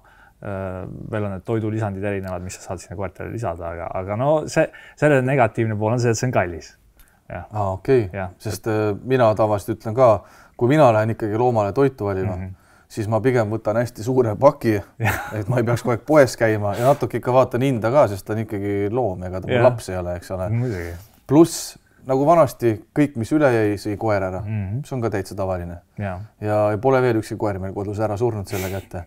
veel on need toidulisandid erinevad, mis sa saad sinna koertele lisada, aga, aga no see, selle negatiivne pool on see, et see on kallis. Ah, okei, okay. Sest äh, mina tavaliselt ütlen ka, kui mina lähen ikkagi loomale toitu valima, mm -hmm. siis ma pigem võtan hästi suure paki, et ma ei peaks kogu aeg poes käima ja natuke ikka vaatan hinda ka, sest ta on ikkagi loom, ega ta laps ei ole, eks ole. Pluss nagu vanasti kõik, mis üle jäi, sõi koer ära. Mm -hmm. See on ka täitsa tavaline. Ja, ja pole veel üksi koer meil kodus ära surnud selle kätte.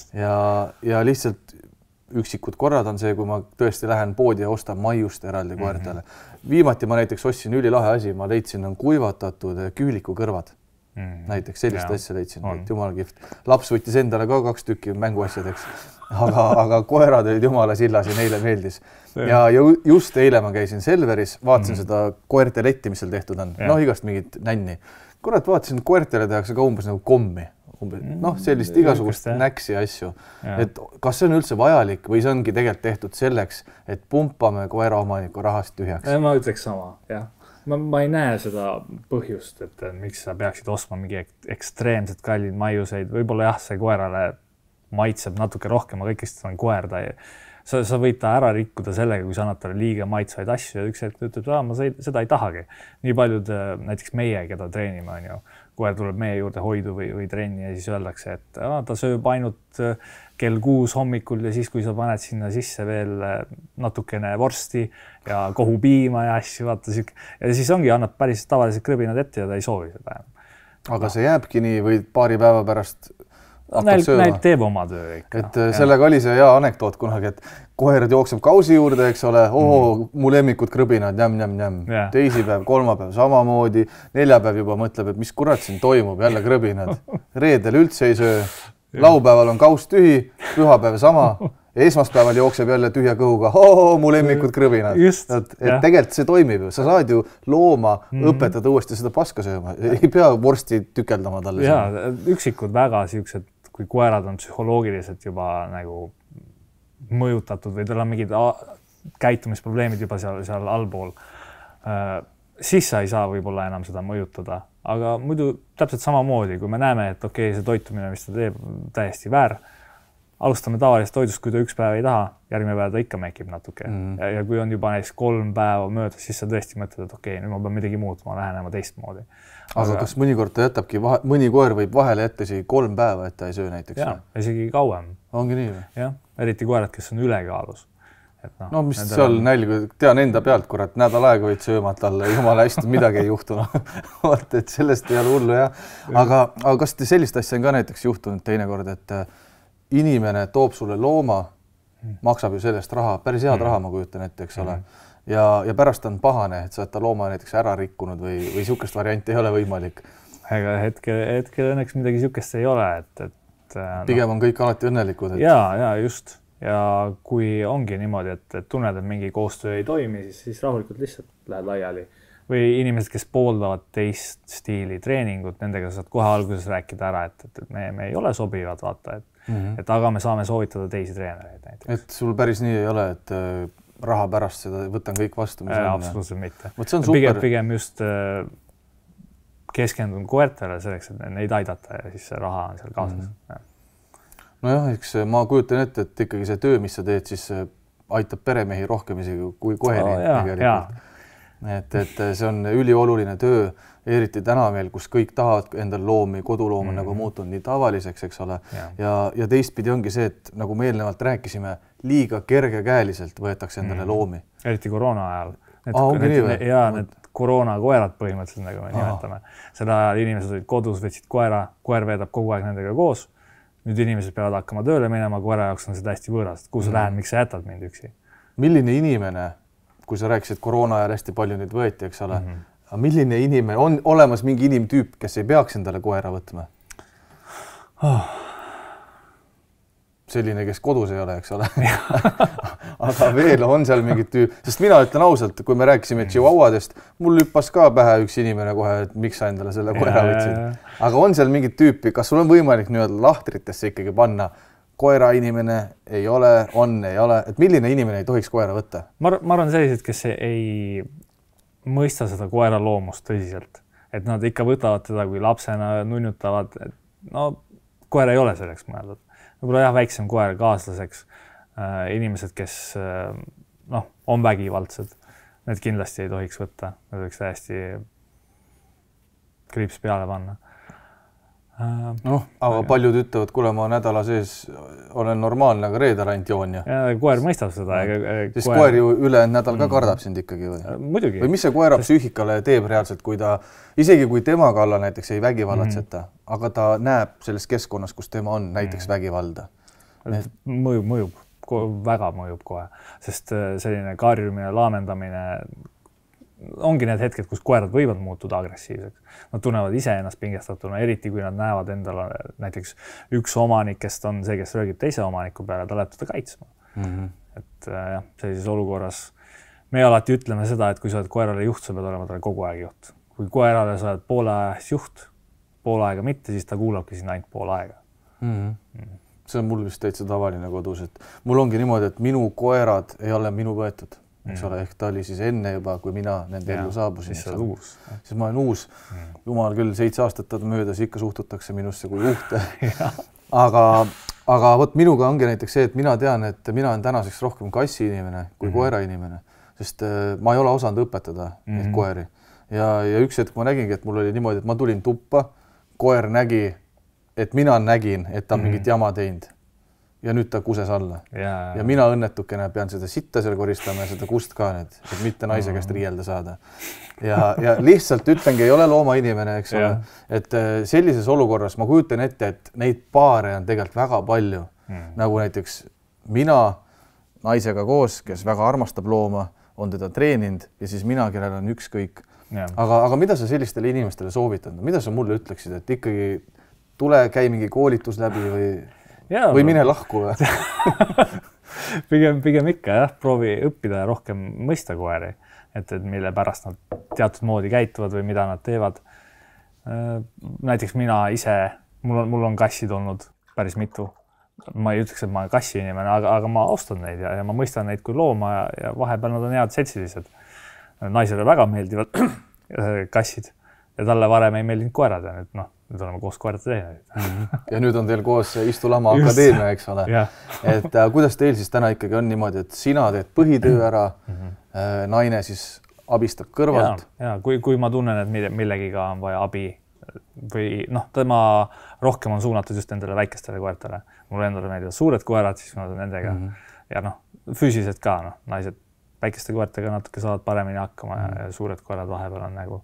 ja, ja lihtsalt üksikud korrad on see, kui ma tõesti lähen poodi ja ostan maiust eraldi koertele. Mm -hmm. Viimati ma näiteks ostsin ülilahe asi, ma leidsin on kuivatatud küülikukõrvad. Mm. Näiteks sellist ja, asja leidsin, et jumala kihvt. Laps võttis endale ka kaks tükki mänguasjadeks, aga, aga koerad olid jumala sillas ja neile meeldis. Ja, ja just eile ma käisin Selveris, vaatasin mm. seda koerte letti, mis seal tehtud on. Ja. Noh, igast mingit nänni. Kurat, vaatasin, koertele tehakse ka umbes nagu kommi. Noh, sellist igasugust näksi asju. Ja. Et kas see on üldse vajalik või see ongi tegelikult tehtud selleks, et pumpame koera omaniku rahast tühjaks? Ma ütleks sama, jah. Ma, ma ei näe seda põhjust, et miks sa peaksid ostma mingi ekstreemselt kallid maiuseid. Võib-olla jah, see koerale maitseb natuke rohkem, aga kõikest on koer, ta ei, sa, sa võid ta ära rikkuda sellega, kui sa annad talle liiga maitsvaid asju ja üks hetk ütleb, et ma seda ei tahagi. Nii paljud, näiteks meie, keda treenime, on ju, koer tuleb meie juurde hoidu või, või trenni ja siis öeldakse, et ah, ta sööb ainult kell kuus hommikul ja siis, kui sa paned sinna sisse veel natukene vorsti ja kohupiima ja asju, vaata siuke. Ja siis ongi, annab päris tavalised krõbinad ette ja ta ei soovi seda. Aga see jääbki nii või paari päeva pärast Näil, näil teeb oma töö ikka. Et ja. Sellega oli see hea anekdoot kunagi, et koer jookseb kausi juurde, eks ole, oo, mm. mu lemmikud krõbinad, jäm, jäm, jäm. Yeah. Teisipäev, kolmapäev samamoodi, neljapäev juba mõtleb, et mis kurat siin toimub, jälle krõbinad. Reedel üldse ei söö, laupäeval on kaus tühi, pühapäev sama. Esmaspäeval jookseb jälle tühja kõhuga, oo, mu lemmikud krõbinad. Just, et, et tegelikult see toimib ju. Sa saad ju looma mm. õpetada uuesti seda paska sööma. Ei pea vorsti tükeldama talle. Ja, üksikud väga siuksed, kui koerad on psühholoogiliselt juba nagu mõjutatud või tal on mingid käitumisprobleemid juba seal, seal allpool, siis sa ei saa võib-olla enam seda mõjutada. Aga muidu täpselt samamoodi, kui me näeme, et okei, see toitumine, mis ta teeb, täiesti väär, alustame tavalist toidust, kui ta üks päev ei taha, järgmine päev ta ikka mekib natuke. Mm. Ja, ja kui on juba näiteks kolm päeva mööda, siis sa tõesti mõtled, et okei, nüüd ma pean midagi muutma, lähenema teistmoodi. Aga, aga kas mõnikord ta jätabki, vahe, mõni koer võib vahele jätta isegi kolm päeva, et ta ei söö näiteks? Jah, isegi kauem. Ongi nii või? Jah, eriti koerad, kes on ülekaalus. Et no, no mis seal on... nälgu, tean enda pealt, kurat, nädal aega võid sööma talle, jumala hästi, midagi ei juhtunud. Vaata, et sellest ei ole hullu, jah. Aga, aga kas te sellist asja on ka näiteks juhtunud teinekord, et inimene toob sulle looma, maksab ju sellest raha, päris head raha, ma kujutan ette, eks ole. Ja, ja pärast on pahane, et sa oled ta looma näiteks ära rikkunud või, või sihukest varianti ei ole võimalik. Ega hetkel, hetkel õnneks midagi sihukest ei ole, et, et no. Pigem on kõik alati õnnelikud. Et... Ja, ja just. Ja kui ongi niimoodi, et, et tunned, et mingi koostöö ei toimi, siis, siis rahulikult lihtsalt lähed laiali. Või inimesed, kes pooldavad teist stiili treeningut, nendega saad kohe alguses rääkida ära, et, et me, me ei ole sobivad, vaata, et, mm -hmm. et aga me saame soovitada teisi treenereid näiteks. Et sul päris nii ei ole, et raha pärast seda võtan kõik vastu? Äh, absoluutselt mitte. Pigem, pigem just äh, keskendun koertele selleks, et neid aidata ja siis see raha on seal kaasas. Mm -hmm. Nojah, eks ma kujutan ette, et ikkagi see töö, mis sa teed, siis aitab peremehi rohkem isegi kui koeri oh, tegelikult. Et, et see on ülioluline töö, eriti täna meil, kus kõik tahavad endal loomi, koduloom on mm -hmm. nagu muutunud nii tavaliseks, eks ole. Ja, ja, ja teistpidi ongi see, et nagu me eelnevalt rääkisime, liiga kergekäeliselt võetakse endale mm -hmm. loomi. Eriti koroona ajal. Need, ah, need, need, ja need koroonakoerad põhimõtteliselt, nagu me nimetame. Selle ajal inimesed olid kodus, võtsid koera, koer veedab kogu aeg nendega koos. Nüüd inimesed peavad hakkama tööle minema, koera jaoks on seda hästi võõrast. Kuhu sa mm -hmm. lähed, miks sa jätad mind üksi? Milline inimene, kui sa rääkisid koroona ajal hästi palju nüüd võeti, eks ole, mm -hmm. aga milline inimene, on olemas mingi inimtüüp, kes ei peaks endale koera võtma? Oh. Selline, kes kodus ei ole, eks ole. Aga veel on seal mingid tüüp, sest mina ütlen ausalt, kui me rääkisime Chihuahuadest, mul hüppas ka pähe üks inimene kohe, et miks sa endale selle koera võtsid. Aga on seal mingid tüüpi, kas sul on võimalik nii-öelda lahtritesse ikkagi panna? Koera inimene ei ole, on, ei ole, et milline inimene ei tohiks koera võtta? Ma, ma arvan sellised, kes ei mõista seda koera loomust tõsiselt, et nad ikka võtavad teda kui lapsena, nunnutavad, et no koer ei ole selleks mõeldud. Võib-olla jah, väiksem koer kaaslaseks, äh, inimesed, kes äh, noh, on vägivaldsed, need kindlasti ei tohiks võtta, need võiks täiesti kriips peale panna. Noh, aga paljud ütlevad, kuule, ma nädala sees olen normaalne, aga reedel ainult joon ja. Ja koer mõistab seda. Siis koer ju üle nädal ka kardab sind ikkagi või? Muidugi. Või mis see koera psüühikale teeb reaalselt, kui ta, isegi kui tema kalla näiteks ei vägivallatseta, mm -hmm. aga ta näeb selles keskkonnas, kus tema on, näiteks vägivalda? Et... Mõjub, mõjub, väga mõjub kohe, sest selline karjumine, laamendamine, ongi need hetked, kus koerad võivad muutuda agressiivseks. Nad tunnevad ise ennast pingestatuna, eriti kui nad näevad endale näiteks üks omanikest on see, kes röögib teise omaniku peale, ta läheb teda kaitsma. Mm -hmm. Et jah, sellises olukorras me alati ütleme seda, et kui sa oled koerale juht, sa pead olema talle kogu aeg juht. Kui koerale sa oled poole ajast juht, poole aega mitte, siis ta kuulabki sinna ainult poole aega. Mm -hmm. Mm -hmm. See on mul vist täitsa tavaline kodus, et mul ongi niimoodi, et minu koerad ei ole minu võetud. Eks ole, ehk ta oli siis enne juba, kui mina nende ellu saabusin. Siis, uus. siis ma olen uus. Jumal küll, seitse aastat möödas ikka suhtutakse minusse kui juhte. aga, aga vot minuga ongi näiteks see, et mina tean, et mina olen tänaseks rohkem kassi inimene kui mm -hmm. koera inimene, sest ma ei ole osanud õpetada mm -hmm. neid koeri. Ja, ja üks hetk ma nägingi, et mul oli niimoodi, et ma tulin tuppa, koer nägi, et mina nägin, et ta on mm -hmm. mingit jama teinud. Ja nüüd ta kuses alla. Ja, ja mina õnnetukene pean seda sitta seal koristama ja seda kust ka nüüd, et mitte naise käest riielda saada. Ja, ja lihtsalt ütlengi, ei ole loomainimene, eks ole, et sellises olukorras ma kujutan ette, et neid paare on tegelikult väga palju. Mm. Nagu näiteks mina naisega koos, kes väga armastab looma, on teda treeninud ja siis mina, kellel on ükskõik. Aga, aga mida sa sellistele inimestele soovitad? Mida sa mulle ütleksid, et ikkagi tule, käi mingi koolitus läbi või... Ja, või mine lahku või? pigem, pigem ikka jah, proovi õppida ja rohkem mõista koeri, et, et mille pärast nad teatud moodi käituvad või mida nad teevad. Näiteks mina ise, mul on, mul on kassid olnud päris mitu. Ma ei ütleks, et ma olen kassi inimene, aga, aga ma austan neid ja, ja ma mõistan neid kui looma ja, ja vahepeal nad on head seltsilised. Naisele väga meeldivad kassid ja talle varem ei meeldinud koerad ja nüüd noh, nüüd oleme koos koerade treenerid. Ja nüüd on teil koos Istulama Akadeemia, eks ole. Et äh, kuidas teil siis täna ikkagi on niimoodi, et sina teed põhitöö ära, mm -hmm. äh, naine siis abistab kõrvalt? Ja, ja kui, kui ma tunnen, et millegiga on vaja abi või noh, tema rohkem on suunatud just nendele väikestele koertele. Mulle endale meeldivad suured koerad, siis ma olen nendega. Mm -hmm. Ja noh, füüsiliselt ka, noh, naised väikeste koertega natuke saavad paremini hakkama mm -hmm. ja suured koerad vahepeal on nagu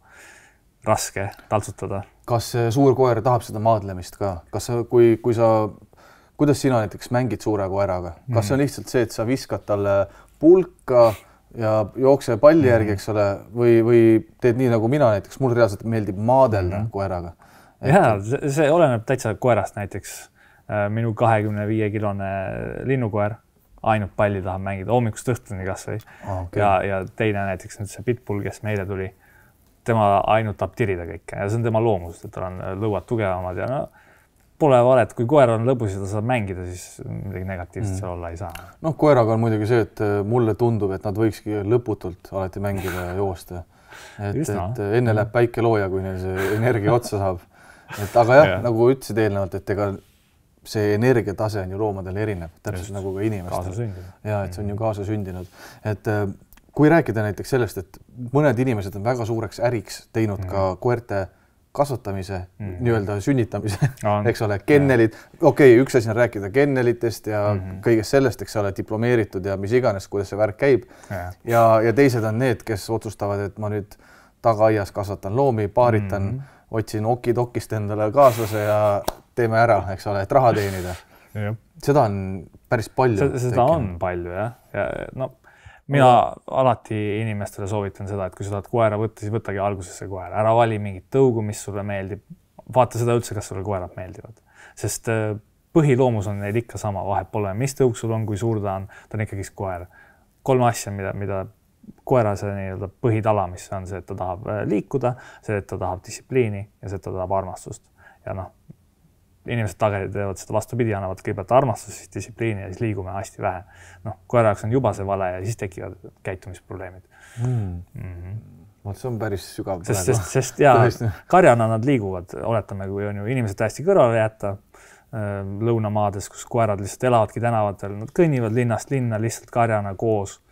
raske taltsutada. Kas suur koer tahab seda maadlemist ka? Kas sa, kui, kui sa, kuidas sina näiteks mängid suure koeraga? Kas see on lihtsalt see, et sa viskad talle pulka ja jookse palli järgi, eks ole, või, või teed nii nagu mina näiteks, mul reaalselt meeldib maadelda mm -hmm. koeraga? Et... Ja, see, see oleneb täitsa koerast näiteks. Minu kahekümne viie kilone linnukoer ainult palli tahab mängida, hommikust õhtuni kas või. Ah, okay. ja, ja teine näiteks nüüd see pitbull, kes meile tuli, tema ainult tahab tirida kõike ja see on tema loomusest, et tal on lõuad tugevamad ja no pole valet, kui koer on lõbus ja ta saab mängida, siis midagi negatiivset mm. seal olla ei saa. Noh, koeraga on muidugi see, et mulle tundub, et nad võikski lõputult alati mängida ja joosta. Et, et enne läheb päike looja, kui neil see energia otsa saab. Et, aga jah, ja. Nagu ütlesid eelnevalt, et ega see energiatase on ju loomadel erinev, täpselt just, nagu ka inimestel. Ja, et see on ju kaasa sündinud. Et kui rääkida näiteks sellest, et mõned inimesed on väga suureks äriks teinud mm. ka koerte kasvatamise, mm. nii-öelda sünnitamise, no, eks ole, kennelid, okei, okay, üks asi on rääkida kennelitest ja mm -hmm. kõigest sellest, eks ole, diplomeeritud ja mis iganes, kuidas see värk käib. Ja, ja, ja teised on need, kes otsustavad, et ma nüüd tagaaias kasvatan loomi, paaritan, mm -hmm. otsin okidokist endale kaaslase ja teeme ära, eks ole, et raha teenida. Ja. Seda on päris palju. Seda tekin. On palju, jah. Ja, no, mina alati inimestele soovitan seda, et kui sa tahad koera võtta, siis võtagi alguses see koer. Ära vali mingit tõugu, mis sulle meeldib. Vaata seda üldse, kas sulle koerad meeldivad. Sest põhiloomus on neid ikka sama, vahet pole, mis tõug sul on, kui suur ta on, ta on ikkagi koer. Kolm asja, mida, mida koera see nii-öelda põhitala, mis on see, et ta tahab liikuda, see, et ta tahab distsipliini ja see, et ta tahab armastust. Ja noh, inimesed tagasi teevad seda vastupidi, annavad kõigepealt armastust, siis distsipliini ja siis liigume hästi vähe. Noh, koera jaoks on juba see vale ja siis tekivad käitumisprobleemid. Mm. Mm -hmm. See on päris sügav. Sest, sest, sest ja, karjana nad liiguvad, oletame, kui on ju inimesed täiesti kõrvale jätta lõunamaades, kus koerad lihtsalt elavadki tänavatel, nad kõnnivad linnast linna lihtsalt karjana koos.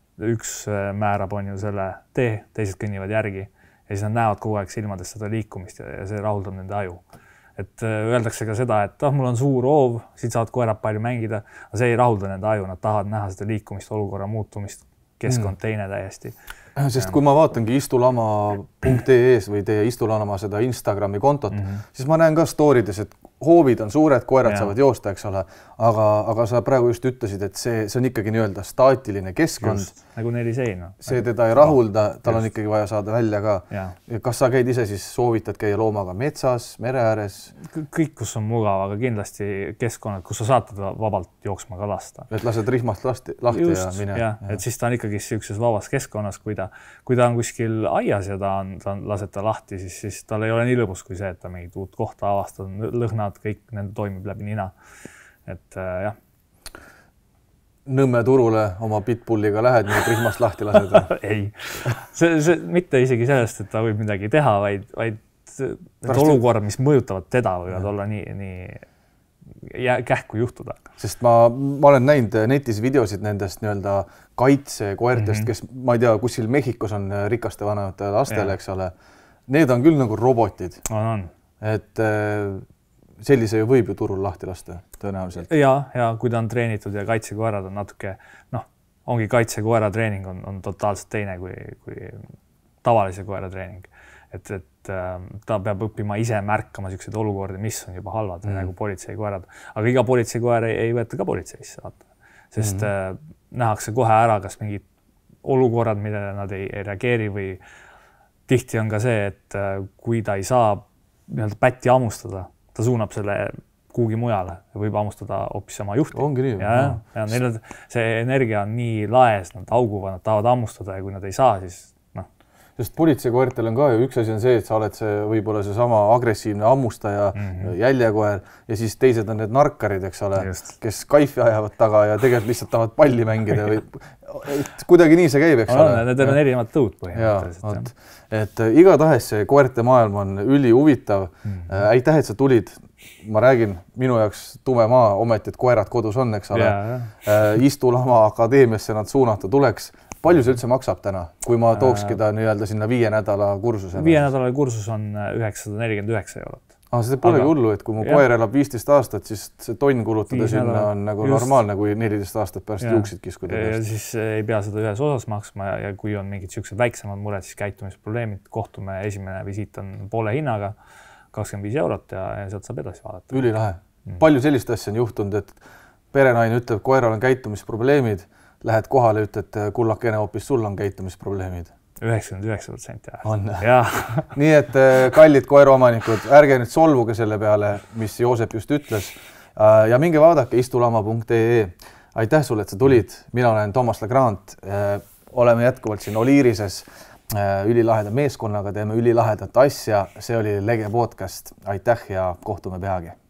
Üks määrab on ju selle tee, teised kõnnivad järgi ja siis nad näevad kogu aeg silmadest seda liikumist ja see rahuldab nende aju. Et öeldakse ka seda, et ah, mul on suur hoov, siit saavad koerad palju mängida, aga see ei rahulda nende aju, nad tahavad näha seda liikumist, olukorra muutumist, keskkond mm. teine täiesti. Sest ja. Kui ma vaatangi istulama punkt ee es või teie Istulama seda Instagrami kontot, mm -hmm. siis ma näen ka stoorides, et hoovid on suured, koerad ja. Saavad joosta, eks ole, aga, aga sa praegu just ütlesid, et see, see on ikkagi nii-öelda staatiline keskkond. Just, nagu neli seina. See teda ei rahulda, tal just. On ikkagi vaja saada välja ka. Ja. Kas sa käid ise siis, soovitad käia loomaga metsas, mere ääres? Kõik, kus on mugav, aga kindlasti keskkonnad, kus sa saad teda vabalt jooksma ka lasta. Et lased rihmast lahti, lahti just, ja mine. Ja. Ja. Et siis ta on ikkagi siukses vabas keskkonnas, kui ta, kui ta on kuskil aias ja ta on, ta on lased ta lahti, siis, siis tal ei ole nii lõbus kui see, et ta mingit uut kohta avastab, lõhnad, kõik nende toimib läbi nina. Et äh, jah. Nõmme turule oma pitbulliga lähed, nii et rihmast lahti lased? Ei, see, see mitte isegi sellest, et ta võib midagi teha, vaid, vaid need olukorrad, mis mõjutavad teda, võivad ja. Olla nii, nii kähku juhtuda. Sest ma, ma olen näinud netis videosid nendest nii-öelda kaitsekoertest, mm -hmm. kes ma ei tea, kuskil Mehhikos on rikaste vanemate lastele, eks ole. Need on küll nagu robotid. On, on. Et sellise ju võib ju turul lahti lasta tõenäoliselt. Ja, ja kui ta on treenitud ja kaitsekoerad on natuke, noh, ongi kaitsekoera treening on, on totaalselt teine kui, kui tavalise koera treening. Et, et ta peab õppima ise märkama selliseid olukordi, mis on juba halvad mm. nagu politseikoerad. Aga iga politseikoer ei, ei võeta ka politseisse, vaata. Sest mm. nähakse kohe ära, kas mingid olukorrad, millele nad ei, ei reageeri või tihti on ka see, et kui ta ei saa nii-öelda pätti ammustada, ta suunab selle kuhugi mujale ja võib ammustada hoopis oma juhti. Ongi nii. Ja, ja, ja neil on, see energia on nii laes, nad auguvad, nad tahavad ammustada ja kui nad ei saa, siis noh. Sest politseikoertel on ka ju üks asi on see, et sa oled see võib-olla see sama agressiivne ammustaja, mm -hmm. jäljekoer ja siis teised on need narkarid, eks ole, Just. kes kaifi ajavad taga ja tegelikult lihtsalt tahavad palli mängida või kuidagi nii see käib, eks on, ole. Need on erinevad tõud põhimõtteliselt. Et igatahes see koerte maailm on üli huvitav. Mm -hmm. Aitäh, et sa tulid. Ma räägin, minu jaoks tume maa, ometi, et koerad kodus on, eks ole. Ja, ja. Istulama akadeemiasse nad suunata tuleks. Palju see üldse maksab täna, kui ma tookski ta nii-öelda sinna viie nädala kursusele? Viie nädala kursus on üheksasada nelikümmend üheksa eurot. Ah, see polegi hullu, et kui mu koer elab viisteist aastat, siis see tonn kulutada sinna nädala. On nagu Just. Normaalne, kui neliteist aastat pärast ja. Juuksid kiskuda. Ja siis ei pea seda ühes osas maksma ja, ja kui on mingid sellised väiksemad mured, siis käitumisprobleemid, kohtume, esimene visiit on poole hinnaga, kakskümmend viis eurot ja, ja sealt saab edasi vaadata. Ülilahe. Mm. Palju sellist asja on juhtunud, et perenaine ütleb, koeral on käitumisprobleemid, lähed kohale, ütled, kullakene hoopis sul on käitumisprobleemid. üheksakümmend üheksa protsenti. On. Nii et kallid koeraomanikud, ärge nüüd solvuge selle peale, mis Joosep just ütles. Ja minge vaadake istulama punkt ee. Aitäh sulle, et sa tulid. Mina olen Toomas Legrand. Oleme jätkuvalt siin Oliirises ülilaheda meeskonnaga, teeme ülilahedat asja. See oli Lege podcast. Aitäh ja kohtume peagi.